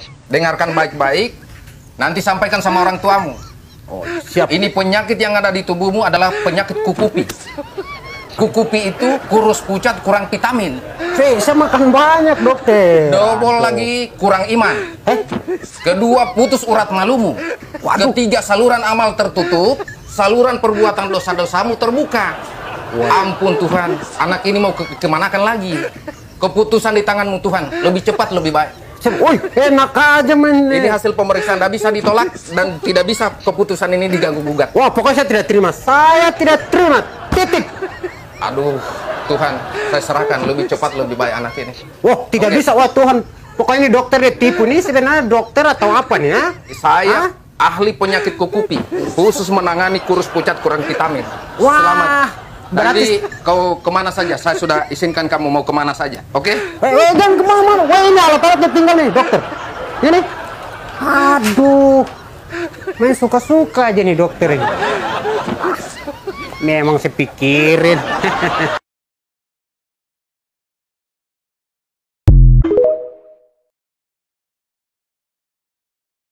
dengarkan baik-baik. Nanti sampaikan sama orang tuamu. Oh, siap. Ini penyakit yang ada di tubuhmu adalah penyakit kukupi. Kukupi itu kurus pucat kurang vitamin. Saya makan banyak, dokter. Double lagi kurang iman. Kedua, putus urat malumu. Ketiga, saluran amal tertutup. Saluran perbuatan dosa-dosamu terbuka. Ampun Tuhan, anak ini mau kemanakan lagi? Keputusan di tanganmu Tuhan, lebih cepat lebih baik. Woi, enak aja men. Ini hasil pemeriksaan, tidak bisa ditolak dan tidak bisa keputusan ini diganggu gugat. Wah, pokoknya saya tidak terima. Saya tidak terima. Titik. Aduh, Tuhan, saya serahkan lebih cepat lebih baik anak ini. Wah, tidak bisa. Wah, Tuhan. Pokoknya ini dokter dia tipu. Ini sebenarnya dokter atau apa nih ya? Saya ahli penyakit kukupi, khusus menangani kurus pucat kurang vitamin. Wah, selamat. berarti Jadi kau kemana saja? Saya sudah izinkan kamu mau kemana saja. Oke? jangan kemana-mana. Wah, ini alat-alatnya tinggal nih, dokter. Ini. Aduh. Main suka-suka aja nih dokter ini. Memang saya pikirin.